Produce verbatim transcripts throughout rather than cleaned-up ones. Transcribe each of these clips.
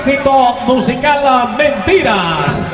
éxito musical Mentiras.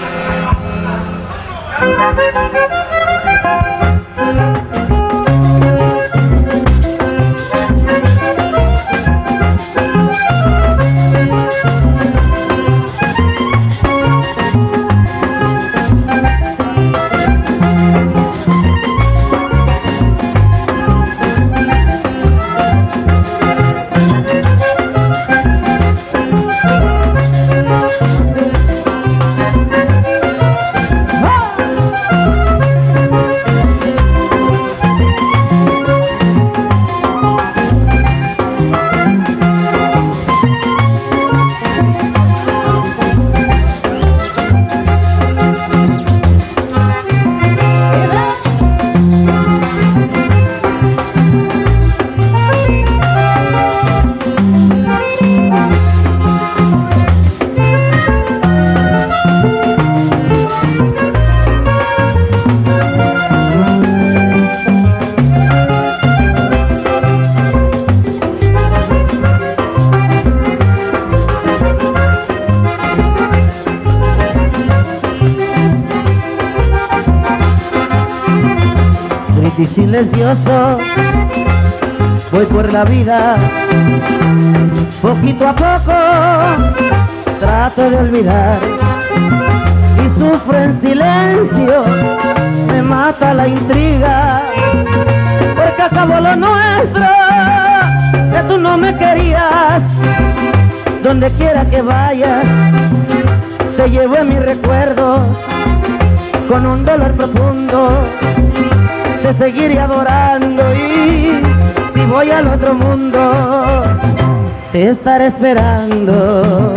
Y silencioso voy por la vida, poquito a poco trato de olvidar y sufro en silencio, me mata la intriga, porque acabó lo nuestro, que tú no me querías. Donde quiera que vayas te llevo en mis recuerdos, con un dolor profundo te seguiré adorando, y si voy al otro mundo te estaré esperando.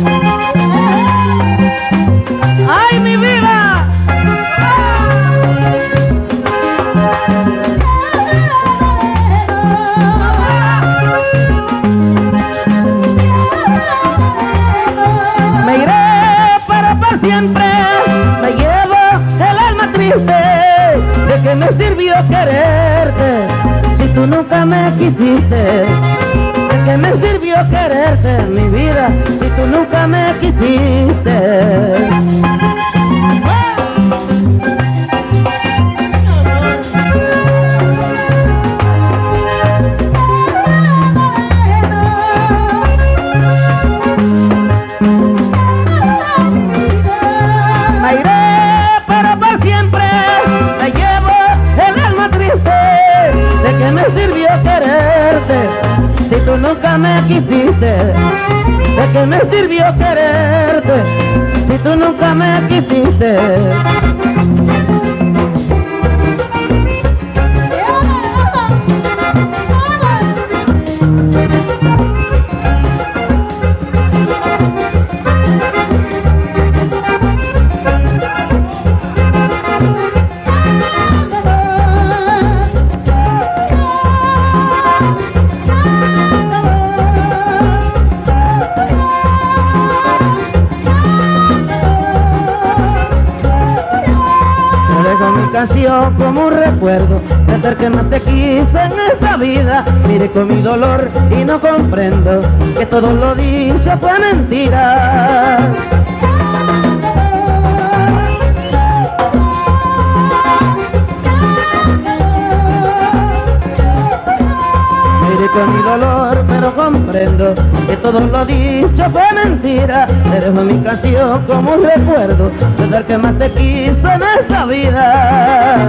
¡Ay, mi vida! Me iré, pero por siempre me llevo el alma triste. ¿De qué me sirvió quererte si tú nunca me quisiste? ¿De qué me sirvió quererte, mi vida, si tú nunca me quisiste? Me iré, pero por siempre me llevo el alma triste. ¿De qué me sirvió quererte si tú nunca me quisiste? ¿De qué me sirvió quererte si tú nunca me quisiste? Canción como un recuerdo de ser que más te quise en esta vida. Mire con mi dolor y no comprendo que todo lo dicho fue mentira. Mire con mi dolor, pero comprendo que todo lo dicho fue mentira. Te dejo mi canción como un recuerdo de ser que más te quiso en esta vida.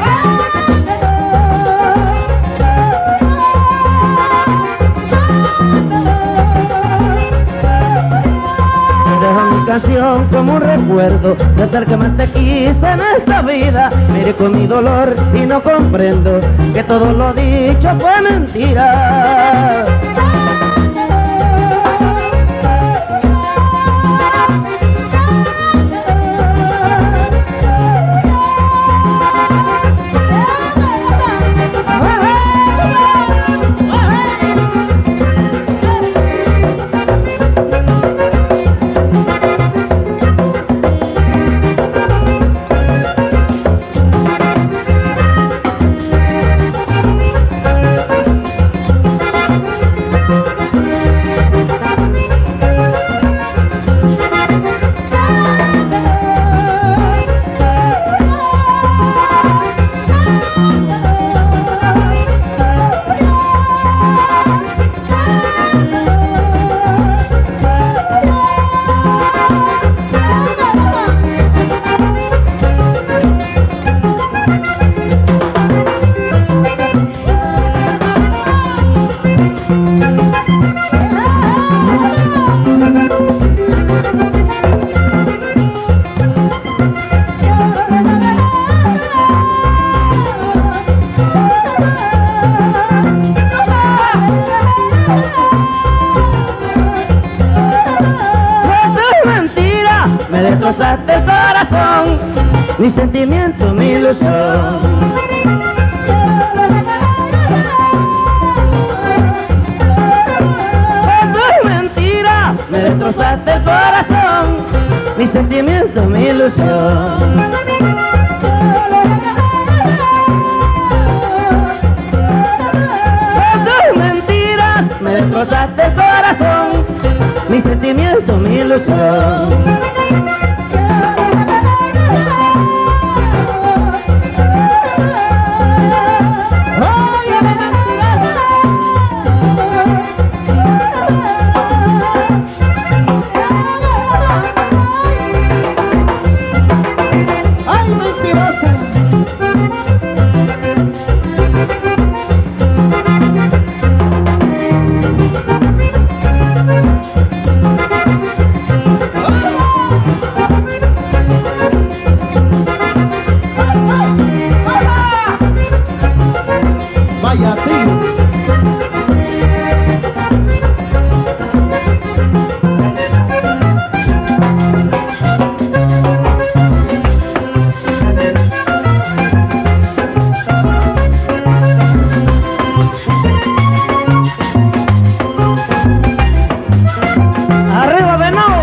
Te dejo mi canción como un recuerdo de ser que más te quiso en esta vida. Mire con mi dolor y no comprendo que todo lo dicho fue mentira. destrozaste el corazón, mi sentimiento, mi ilusión. Con tus mentiras me destrozaste el corazón, mi sentimiento, mi ilusión. Me destrozaste el corazón, mi sentimiento, mi ilusión. ¡Ay, mentirosa! Vaya tío. Arriba, venado.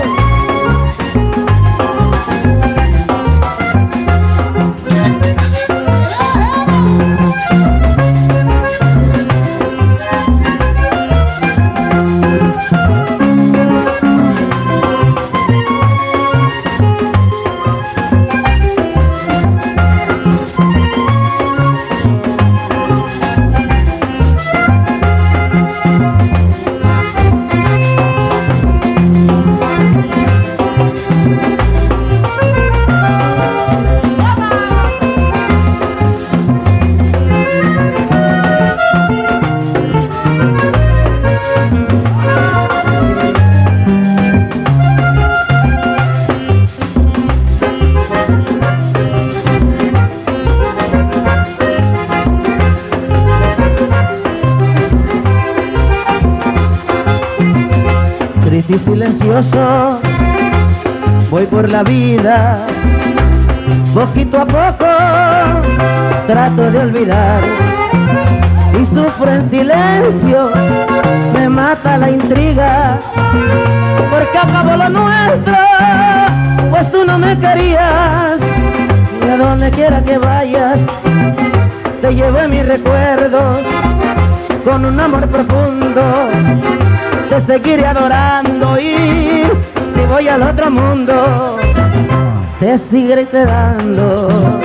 Triste y silencioso voy por la vida, poquito a poco trato de olvidar y sufro en silencio, me mata la intriga, porque acabó lo nuestro, pues tú no me querías, y a donde quiera que vayas te llevé mis recuerdos con un amor profundo. Te seguiré adorando y si voy al otro mundo te seguiré quedando.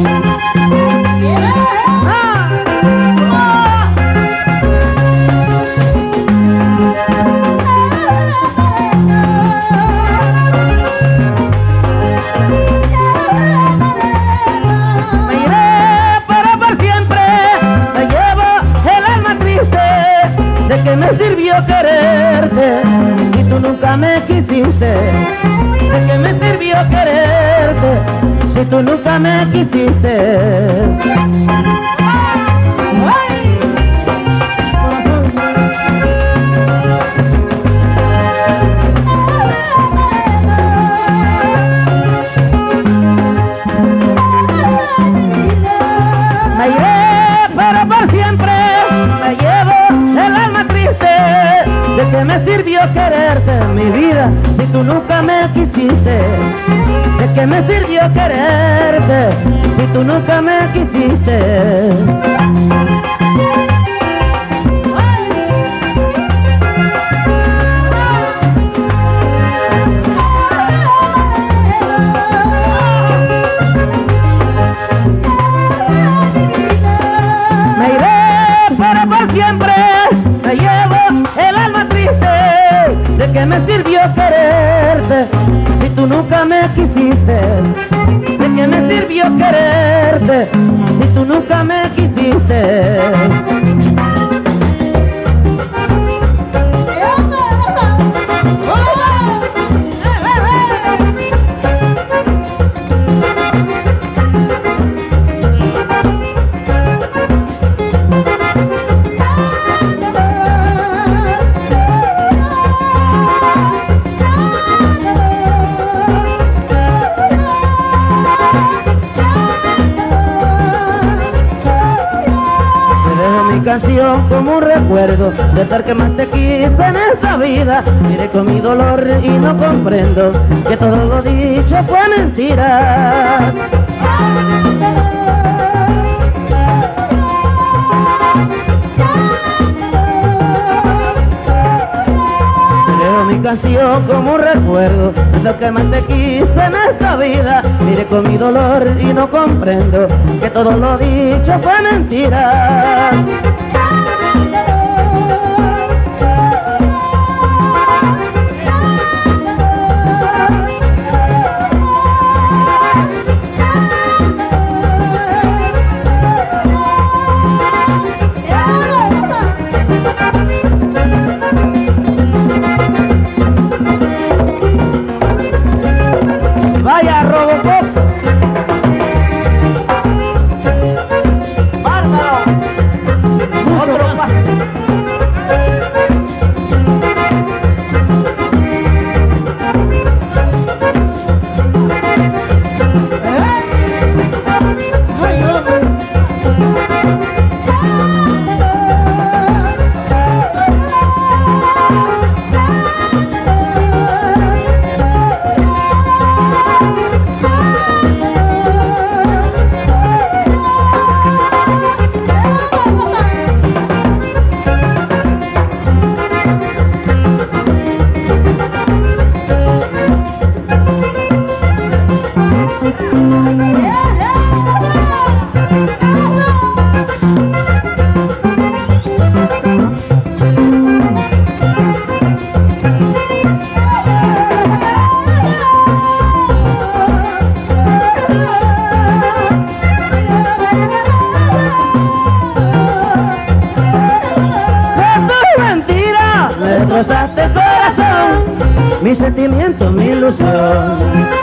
¡Ah! ¡Ah! Me iré, pero por siempre me llevo el alma triste. ¿De qué me sirvió quererte si tú nunca me quisiste? ¿De qué me sirvió quererte si tú nunca me quisiste? ¡Ay! Me iré, pero por siempre me llevo el alma triste. ¿De qué me sirvió quererte, mi vida, si tú nunca me quisiste? ¿De qué me sirvió quererte si tú nunca me quisiste? Me iré, pero por siempre me llevo el alma triste. ¿De qué me sirvió quererte si tú nunca me quisiste? ¿De qué me sirvió quererte si tú nunca me quisiste? canción como un recuerdo de estar que más te quise en esta vida. Miré con mi dolor y no comprendo que todo lo dicho fue mentiras. Creo mi canción como un recuerdo de lo que más te quise en esta vida. Miré con mi dolor y no comprendo que todo lo dicho fue mentiras. Vaya Robocop, bárbaro, otro más. Destrozaste el corazón, mi sentimiento, mi ilusión.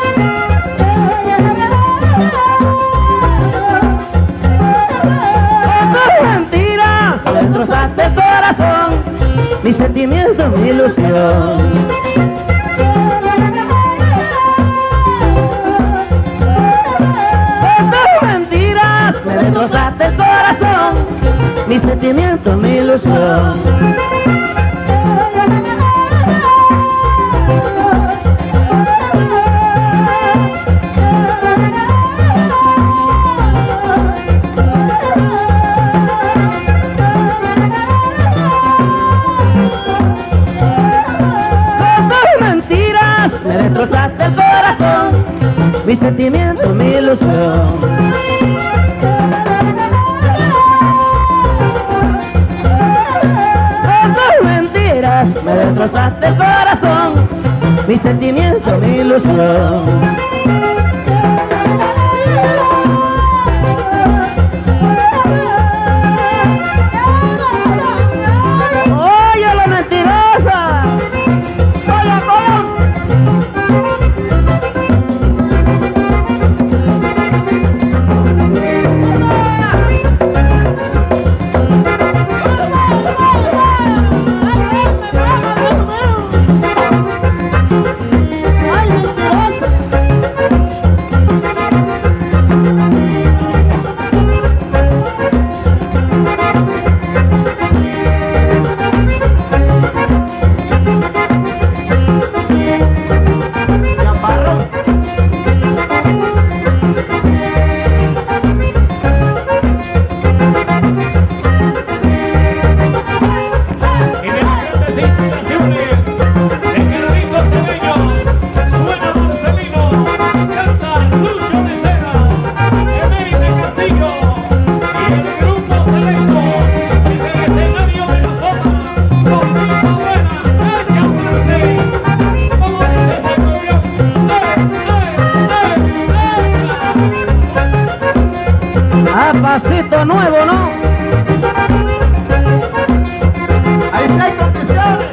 Con tus mentiras destrozaste el corazón, mi sentimiento, mi ilusión. Con tus mentiras me destrozaste el corazón, mi sentimiento, mi ilusión. Me destrozaste el corazón, mi sentimiento, mi ilusión. Con tus mentiras me destrozaste el corazón, mi sentimiento, mi ilusión. Pasito nuevo, ¿no? Ahí está, hay condiciones.